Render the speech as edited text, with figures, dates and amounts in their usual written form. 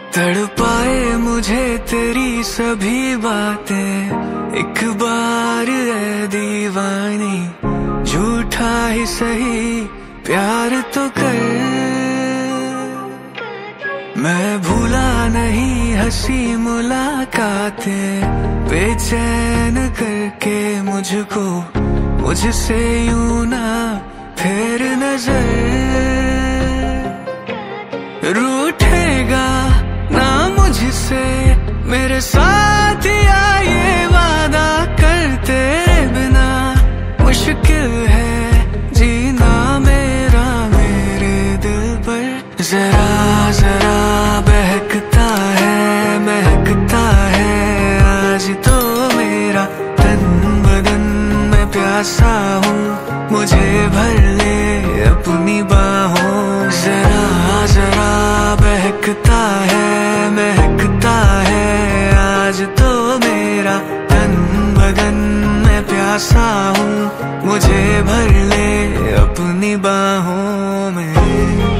तड़पाए मुझे तेरी सभी बातें, एक बार ऐ दीवानी झूठा ही सही प्यार तो कर। मैं भूला नहीं हंसी मुलाकातें, बेचैन करके मुझको मुझसे यूं ना फेर नजर। रूठेगा ना मुझसे मेरे साथ या ये वादा कर, तेरे बिना मुश्किल है जीना मेरा मेरे दिल पर। जरा जरा बहकता है महकता है आज तो मेरा तन बदन, मैं प्यासा हूँ मुझे भर ले अपनी बाहों। जरा जरा बहकता है महकता है आज तो मेरा तन बदन, मैं प्यासा हूँ मुझे भर ले अपनी बाहों में।